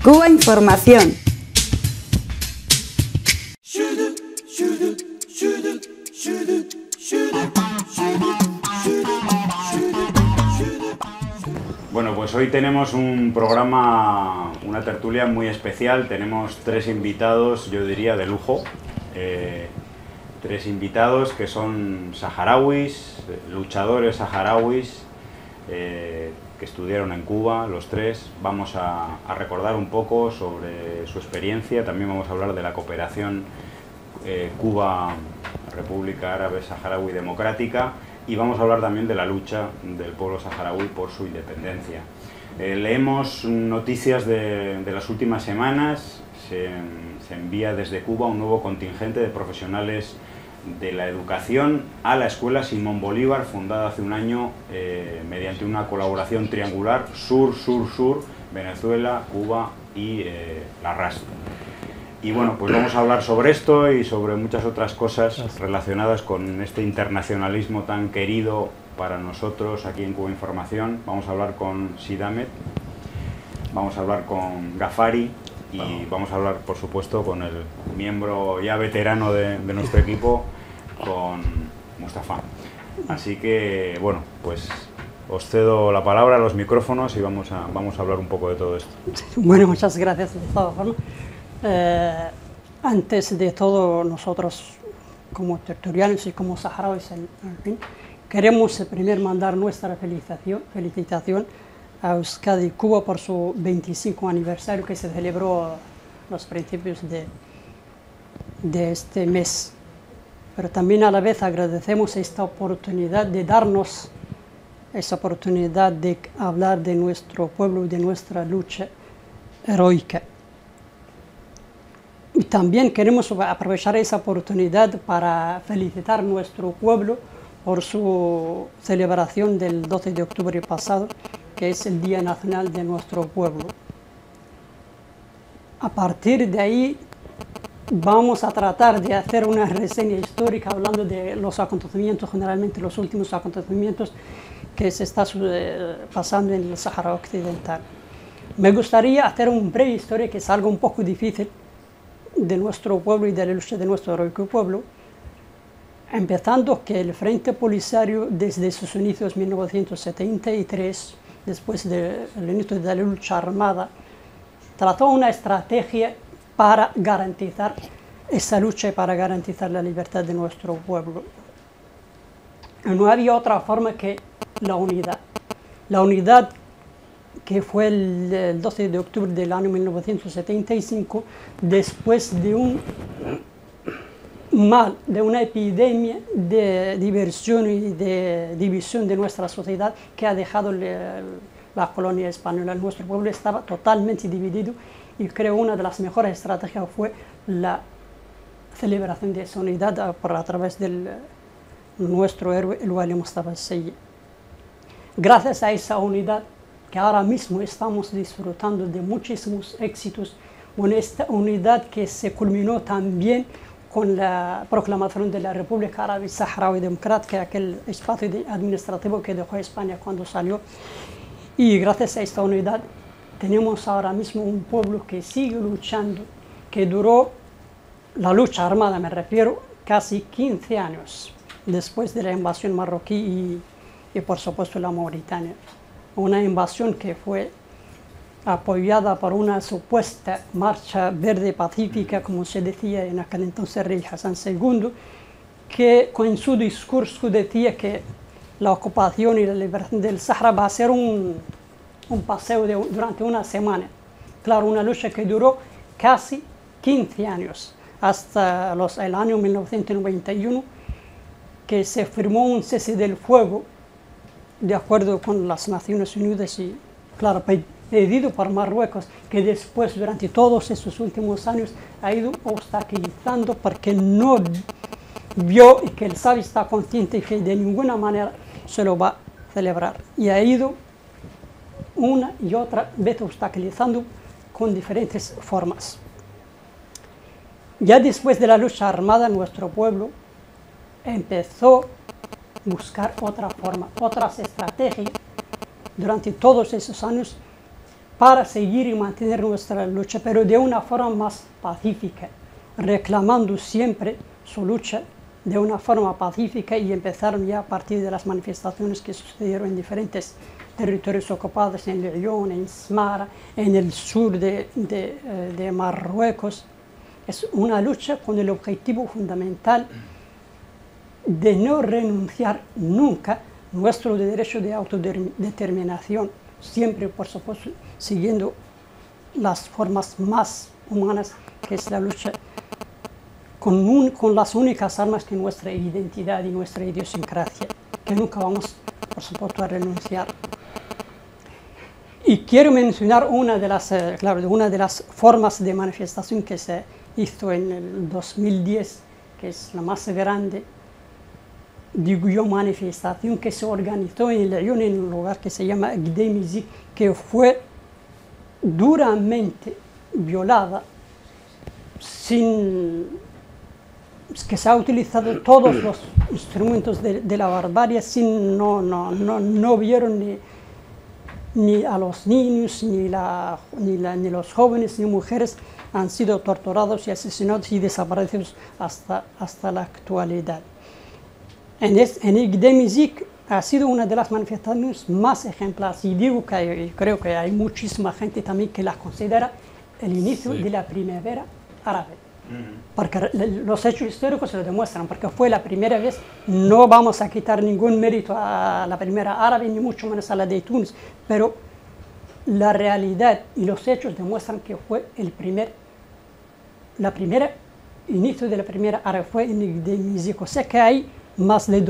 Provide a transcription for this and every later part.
Cuba Información. Bueno, pues hoy tenemos un programa, una tertulia muy especial. Tenemos tres invitados, yo diría, de lujo. Tres invitados que son saharauis, luchadores saharauis, que estudiaron en Cuba, los tres. Vamos a recordar un poco sobre su experiencia. También vamos a hablar de la cooperación Cuba-República Árabe Saharaui Democrática. Y vamos a hablar también de la lucha del pueblo saharaui por su independencia. Leemos noticias de las últimas semanas. Se envía desde Cuba un nuevo contingente de profesionales de la educación a la Escuela Simón Bolívar, fundada hace un año mediante una colaboración triangular sur-sur-sur, Venezuela, Cuba y la RAS. Y bueno, pues vamos a hablar sobre esto y sobre muchas otras cosas relacionadas con este internacionalismo tan querido para nosotros aquí en Cuba Información. Vamos a hablar con Sid Ahmed, vamos a hablar con Ghaffari y vamos a hablar, por supuesto, con el miembro ya veterano de nuestro equipo, con Mustafa. Así que, bueno, pues os cedo la palabra, los micrófonos y vamos a hablar un poco de todo esto. Bueno, muchas gracias, Gustavo. Antes de todo, nosotros como tertulianos y como saharauis, en fin, queremos primero mandar nuestra felicitación a Euskadi Cuba por su 25 aniversario que se celebró a los principios de este mes. Pero también a la vez agradecemos esta oportunidad de darnos esa oportunidad de hablar de nuestro pueblo y de nuestra lucha heroica. Y también queremos aprovechar esa oportunidad para felicitar a nuestro pueblo por su celebración del 12 de octubre pasado, que es el Día Nacional de nuestro pueblo. A partir de ahí vamos a tratar de hacer una reseña histórica hablando de los acontecimientos, generalmente los últimos acontecimientos que se está pasando en el Sáhara Occidental. Me gustaría hacer un breve historia que es algo un poco difícil de nuestro pueblo y de la lucha de nuestro heroico pueblo, empezando que el Frente Polisario desde sus inicios en 1973, después del inicio de la lucha armada, trató una estrategia para garantizar esa lucha y para garantizar la libertad de nuestro pueblo. No había otra forma que la unidad. La unidad que fue el 12 de octubre del año 1975, después de una epidemia de diversión y de división de nuestra sociedad que ha dejado la colonia española. Nuestro pueblo estaba totalmente dividido y creo una de las mejores estrategias fue la celebración de esa unidad a través de nuestro héroe, el Wali Mustafa Seyed. Gracias a esa unidad, que ahora mismo estamos disfrutando de muchísimos éxitos, esta unidad que se culminó también con la proclamación de la República Árabe Saharaui Democrática, aquel espacio administrativo que dejó España cuando salió. Y gracias a esta unidad tenemos ahora mismo un pueblo que sigue luchando, que duró la lucha armada, me refiero, casi 15 años después de la invasión marroquí y por supuesto la Mauritania. Una invasión que fue apoyada por una supuesta marcha verde pacífica, como se decía en aquel entonces Rey Hassan II, que con su discurso decía que la ocupación y la liberación del Sahara va a ser un paseo durante una semana. Claro, una lucha que duró casi 15 años, hasta el año 1991, que se firmó un cese del fuego de acuerdo con las Naciones Unidas y, claro, pedido por Marruecos, que después, durante todos esos últimos años, ha ido obstaculizando porque no vio y que el Sahara está consciente que de ninguna manera se lo va a celebrar. Y ha ido una y otra vez obstaculizando con diferentes formas. Ya después de la lucha armada, nuestro pueblo empezó a buscar otra forma, otras estrategias durante todos esos años para seguir y mantener nuestra lucha, pero de una forma más pacífica, reclamando siempre su lucha de una forma pacífica, y empezaron ya a partir de las manifestaciones que sucedieron en diferentes territorios ocupados, en Lyon, en Smara, en el sur de Marruecos. Es una lucha con el objetivo fundamental de no renunciar nunca nuestro derecho de autodeterminación, siempre, por supuesto, siguiendo las formas más humanas, que es la lucha con las únicas armas que nuestra identidad y nuestra idiosincrasia, que nunca vamos, por supuesto, a renunciar. Y quiero mencionar una de las formas de manifestación que se hizo en el 2010, que es la más grande, digo yo, manifestación que se organizó en Lyon, en un lugar que se llama Gdemizi, que fue duramente violada, que se ha utilizado todos los instrumentos de la barbarie, no vieron ni a los niños, ni los jóvenes, ni mujeres han sido torturados y asesinados y desaparecidos hasta la actualidad. En Gdemizi ha sido una de las manifestaciones más ejemplares, y digo que creo que hay muchísima gente también que la considera el inicio de la primavera árabe. Porque los hechos históricos se lo demuestran, porque fue la primera vez. No vamos a quitar ningún mérito a la primera árabe, ni mucho menos a la de Túnez, pero la realidad y los hechos demuestran que fue inicio de la primera árabe fue en Gdemizi. O sea que hay más de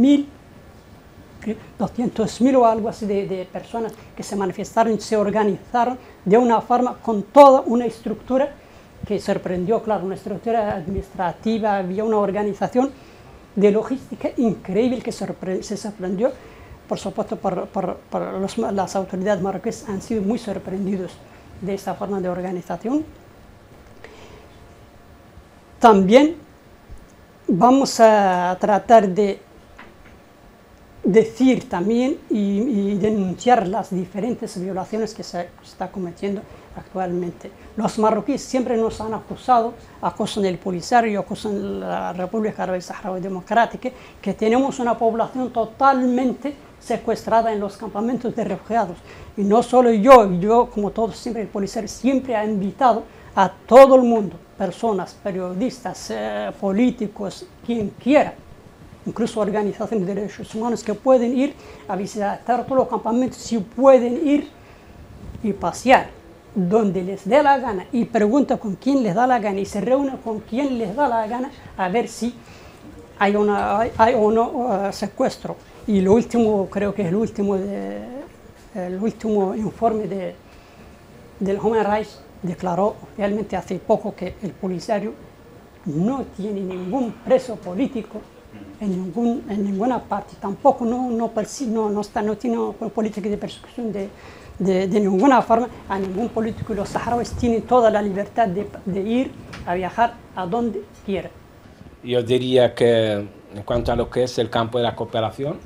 200.000 o algo así de personas que se manifestaron y se organizaron de una forma con toda una estructura que sorprendió, claro, una estructura administrativa, había una organización de logística increíble que se sorprendió. Por supuesto, las autoridades marroquíes han sido muy sorprendidos de esta forma de organización. También vamos a tratar de decir también y denunciar las diferentes violaciones que se está cometiendo actualmente. Los marroquíes siempre nos han acusado, acusan el Polisario, acusan la República Árabe Saharaui Democrática, que tenemos una población totalmente secuestrada en los campamentos de refugiados. Y no solo yo como todos, siempre el Polisario siempre ha invitado a todo el mundo, personas, periodistas, políticos, quien quiera, incluso organizaciones de derechos humanos, que pueden ir a visitar todos los campamentos, y pueden ir y pasear donde les dé la gana, y pregunta con quién les da la gana, y se reúne con quien les da la gana, a ver si hay o no secuestro. Y lo último, creo que es el último informe del Human Rights declaró realmente hace poco que el Polisario no tiene ningún preso político en ninguna parte, tampoco no tiene una política de persecución de ninguna forma a ningún político, y los saharauis tienen toda la libertad de ir a viajar a donde quieran. Yo diría que en cuanto a lo que es el campo de la cooperación,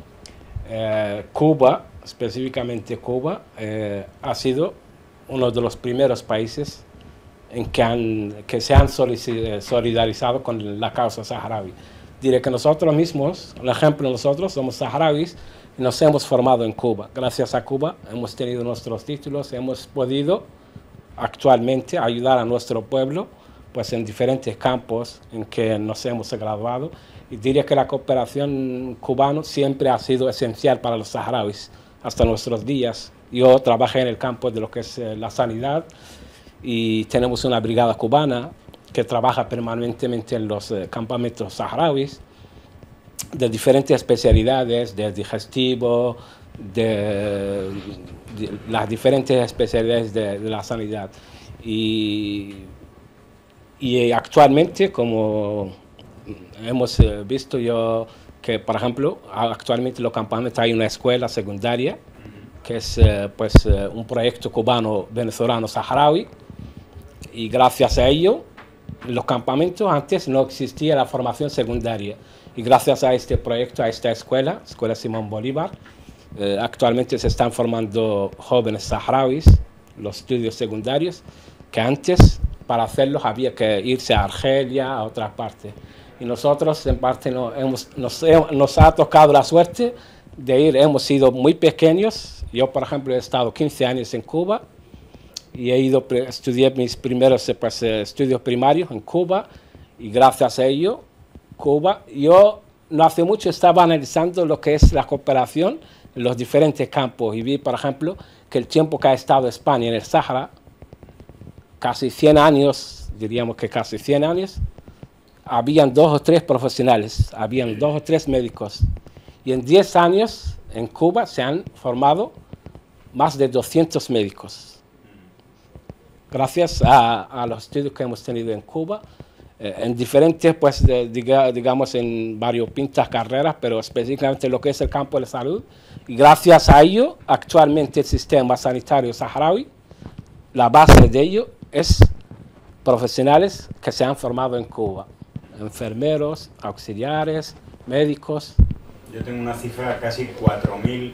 Cuba, específicamente Cuba, ha sido uno de los primeros países en que se han solidarizado con la causa saharaui. Diré que nosotros mismos, un ejemplo, nosotros somos saharauis y nos hemos formado en Cuba. Gracias a Cuba hemos tenido nuestros títulos, hemos podido actualmente ayudar a nuestro pueblo pues en diferentes campos en que nos hemos graduado, y diría que la cooperación cubana siempre ha sido esencial para los saharauis hasta nuestros días. Yo trabajé en el campo de lo que es la sanidad, y tenemos una brigada cubana que trabaja permanentemente en los campamentos saharauis de diferentes especialidades, del digestivo, de las diferentes especialidades de la sanidad. Y actualmente, como hemos visto que, por ejemplo, actualmente en los campamentos hay una escuela secundaria que es un proyecto cubano-venezolano saharaui, y gracias a ello, en los campamentos antes no existía la formación secundaria, y gracias a este proyecto, a esta Escuela Simón Bolívar, actualmente se están formando jóvenes saharauis los estudios secundarios, que antes para hacerlos había que irse a Argelia, a otras partes. Y nosotros en parte nos ha tocado la suerte de ir, hemos sido muy pequeños. Yo, por ejemplo, he estado 15 años en Cuba y estudié mis primeros estudios primarios en Cuba, y gracias a ello, Cuba, yo no hace mucho estaba analizando lo que es la cooperación en los diferentes campos y vi, por ejemplo, que el tiempo que ha estado España en el Sáhara, casi 100 años, diríamos que casi 100 años, habían 2 o 3 profesionales, habían 2 o 3 médicos. Y en 10 años en Cuba se han formado más de 200 médicos. Gracias a los estudios que hemos tenido en Cuba, en diferentes, pues, digamos, en variopintas carreras, pero específicamente lo que es el campo de la salud. Y gracias a ello, actualmente el sistema sanitario saharaui, la base de ello es profesionales que se han formado en Cuba. Enfermeros, auxiliares, médicos. Yo tengo una cifra, casi 4.000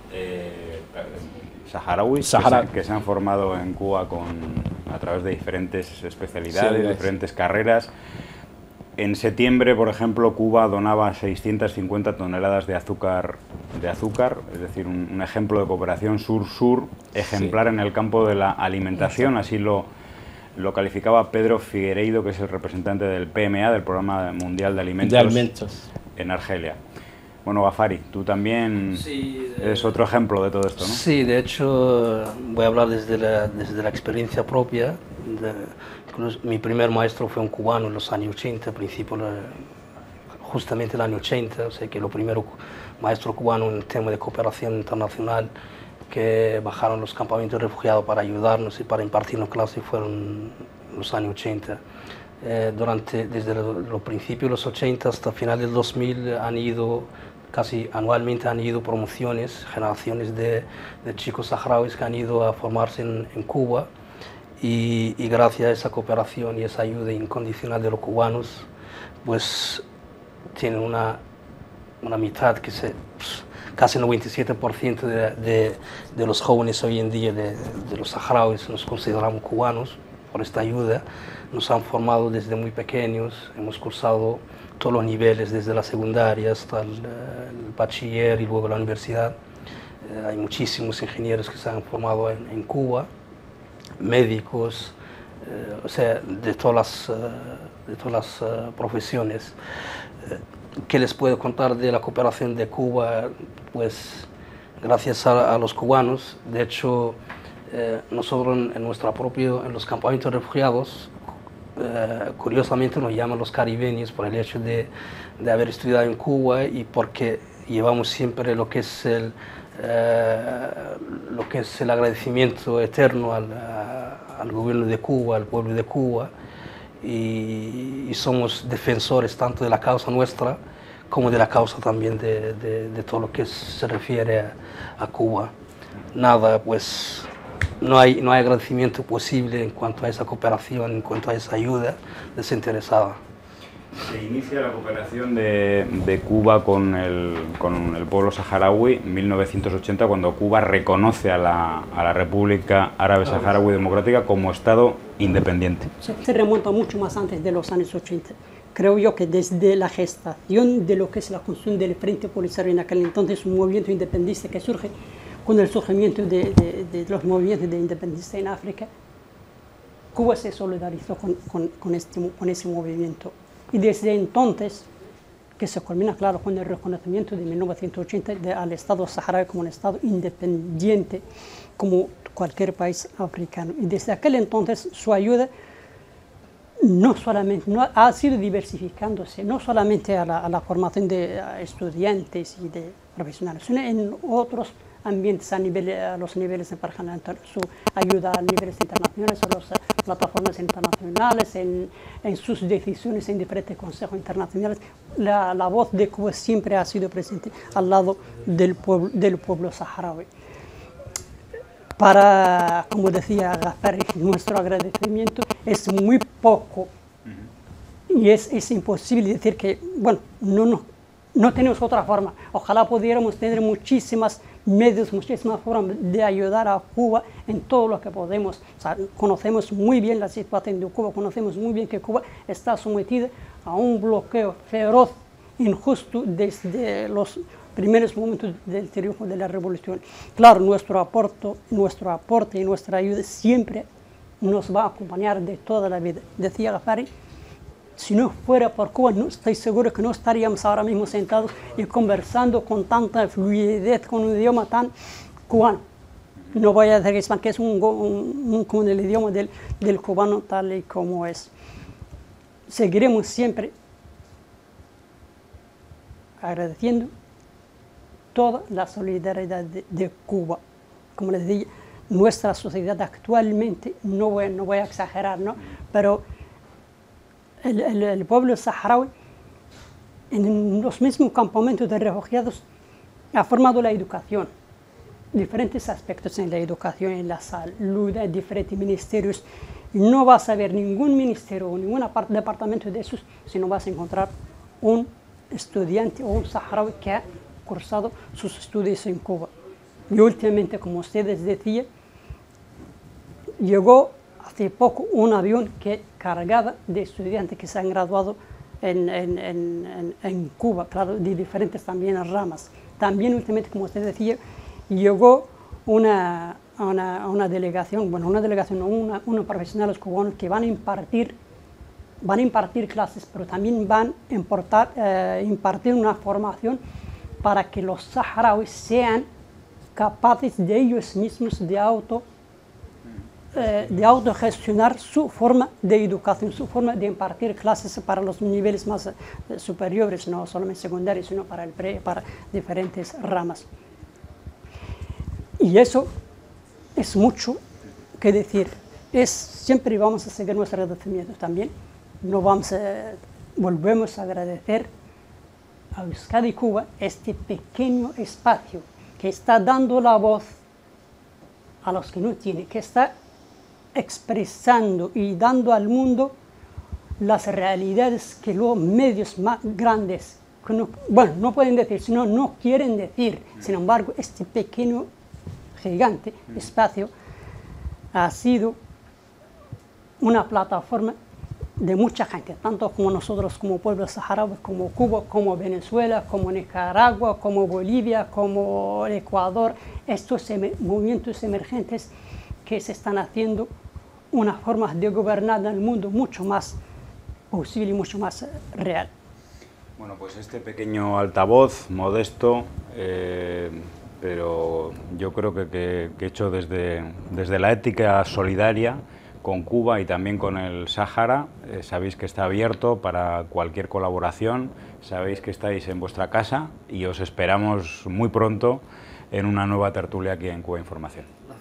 saharauis que se han formado en Cuba a través de diferentes especialidades, sí, diferentes carreras. En septiembre, por ejemplo, Cuba donaba 650 toneladas de azúcar, es decir, un ejemplo de cooperación sur-sur ejemplar, sí, en el campo de la alimentación. Así lo calificaba Pedro Figueiredo, que es el representante del PMA, del Programa Mundial de Alimentos, en Argelia. Bueno, Ghaffari, tú también, sí, eres otro ejemplo de todo esto, ¿no? Sí, de hecho, voy a hablar desde la experiencia propia. Mi primer maestro fue un cubano en los años 80, justamente el año 80, o sea que lo primero maestro cubano en el tema de cooperación internacional que bajaron los campamentos de refugiados para ayudarnos y para impartirnos clases fueron los años 80. Desde los principios de los 80 hasta final del 2000 casi anualmente han ido promociones, generaciones de chicos saharauis que han ido a formarse en Cuba, y gracias a esa cooperación y esa ayuda incondicional de los cubanos, pues tienen una mitad que casi el 97% de los jóvenes hoy en día de los saharauis nos consideramos cubanos por esta ayuda. Nos han formado desde muy pequeños, hemos cursado todos los niveles, desde la secundaria hasta el bachiller y luego la universidad. Hay muchísimos ingenieros que se han formado en Cuba, médicos, o sea, de todas las profesiones. ¿Qué les puedo contar de la cooperación de Cuba? Pues gracias a los cubanos. De hecho, nosotros en los campamentos de refugiados, curiosamente nos llaman los caribeños por el hecho de haber estudiado en Cuba y porque llevamos siempre lo que es el agradecimiento eterno al gobierno de Cuba, al pueblo de Cuba, y somos defensores tanto de la causa nuestra como de la causa también de todo lo que se refiere a Cuba. Nada, pues no hay agradecimiento posible en cuanto a esa cooperación, en cuanto a esa ayuda desinteresada. Se inicia la cooperación de Cuba con el pueblo saharaui en 1980, cuando Cuba reconoce a la República Árabe Saharaui Democrática como Estado independiente. Se remonta mucho más antes de los años 80. Creo yo que desde la gestación de lo que es la construcción del Frente Polisario en aquel entonces, un movimiento independentista que surge con el surgimiento de los movimientos de independencia en África, Cuba se solidarizó con ese movimiento. Y desde entonces, que se culmina, claro, con el reconocimiento de 1980 al Estado saharaui como un Estado independiente, como cualquier país africano. Y desde aquel entonces su ayuda no ha sido diversificándose, no solamente a la formación de estudiantes y de profesionales, sino en otros ambientes a los niveles internacionales, su ayuda a niveles internacionales, a las plataformas internacionales, en sus decisiones en diferentes consejos internacionales. La voz de Cuba siempre ha sido presente al lado del pueblo saharaui. Como decía Ghaffari, nuestro agradecimiento es muy poco y es imposible decir que, bueno, no tenemos otra forma. Ojalá pudiéramos tener muchísimas medios, muchísimas formas de ayudar a Cuba en todo lo que podemos. O sea, conocemos muy bien la situación de Cuba, conocemos muy bien que Cuba está sometida a un bloqueo feroz, injusto, desde los primeros momentos del triunfo de la revolución. Claro, nuestro aporte y nuestra ayuda siempre nos va a acompañar de toda la vida. Decía Ghaffari, si no fuera por Cuba, no estoy seguro que no estaríamos ahora mismo sentados y conversando con tanta fluidez, con un idioma tan cubano. No voy a decir que es con el idioma del cubano tal y como es. Seguiremos siempre agradeciendo toda la solidaridad de Cuba. Como les dije, nuestra sociedad actualmente, no voy a exagerar, ¿no? Pero el pueblo saharaui, en los mismos campamentos de refugiados, ha formado la educación, diferentes aspectos en la educación, en la salud, en diferentes ministerios. No vas a ver ningún ministerio o ningún departamento de esos si no vas a encontrar un estudiante o un saharaui que ha cursado sus estudios en Cuba. Y últimamente, como ustedes decían, llegó hace poco un avión que cargaba de estudiantes que se han graduado en Cuba, claro, de diferentes también ramas. También últimamente, como usted decía, llegó una delegación, unos profesionales cubanos que van a impartir clases, pero también van a impartir una formación para que los saharauis sean capaces de ellos mismos de autogestionar su forma de educación, su forma de impartir clases para los niveles más superiores, no solamente secundarios, sino para diferentes ramas. Y eso es mucho que decir. Siempre vamos a seguir nuestro agradecimiento también. Volvemos a agradecer a Euskadi Cuba este pequeño espacio que está dando la voz a los que no tienen, que está expresando y dando al mundo las realidades que los medios más grandes, que no pueden decir, sino no quieren decir. Sin embargo, este pequeño, gigante espacio ha sido una plataforma de mucha gente, tanto como nosotros, como pueblos saharauis, como Cuba, como Venezuela, como Nicaragua, como Bolivia, como Ecuador, estos movimientos emergentes que se están haciendo una forma de gobernar el mundo mucho más posible y mucho más real. Bueno, pues este pequeño altavoz, modesto, pero yo creo que hecho desde la ética solidaria con Cuba y también con el Sáhara, sabéis que está abierto para cualquier colaboración, sabéis que estáis en vuestra casa y os esperamos muy pronto en una nueva tertulia aquí en Cuba Información.